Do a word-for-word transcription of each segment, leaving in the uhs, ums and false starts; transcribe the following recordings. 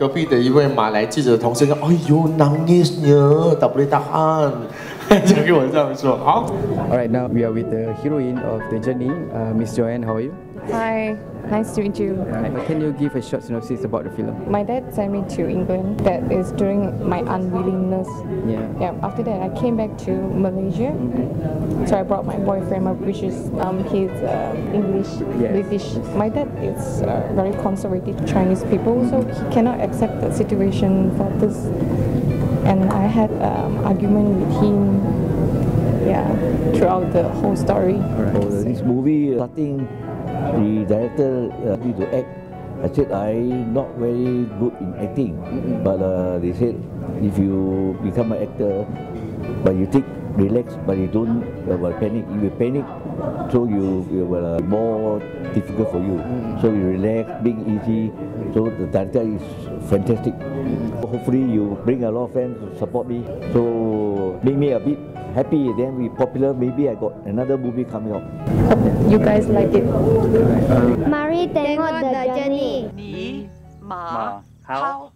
隔壁的一位马来记者同事说：“哎呦，nangisnya tak boleh tahan。”就跟我这样说。好。 All right, now we are with the heroine of the journey, uh, Miss Joanne. How are you? Hi, nice to meet you. Right. Can you give a short synopsis about the film? My dad sent me to England. That is during my unwillingness. Yeah. Yeah. After that, I came back to Malaysia. Mm-hmm. So I brought my boyfriend, which is um, he's uh, English, yes. British. My dad is uh, very conservative Chinese people, so he cannot accept the situation for this. And I had um, argument with him. Yeah, throughout the whole story. Right. Oh, this movie starting. The director uh, me to act. I said I'm not very good in acting, mm-hmm. but uh, they said if you become an actor, but you take relax, but you don't uh, well, panic. You will panic, so you, you will uh, more difficult for you. Mm-hmm. So you relax, being easy. So the director is fantastic. Mm-hmm. Hopefully you bring a lot of friends to support me. So make me a bit happy. Then we popular. Maybe I got another movie coming up. You guys like it? Mari tengok The Journey. Ni ma hao.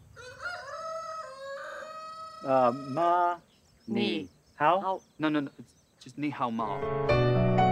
Uh, ma Ni how? hao. No, no, no. It's just ni hao ma.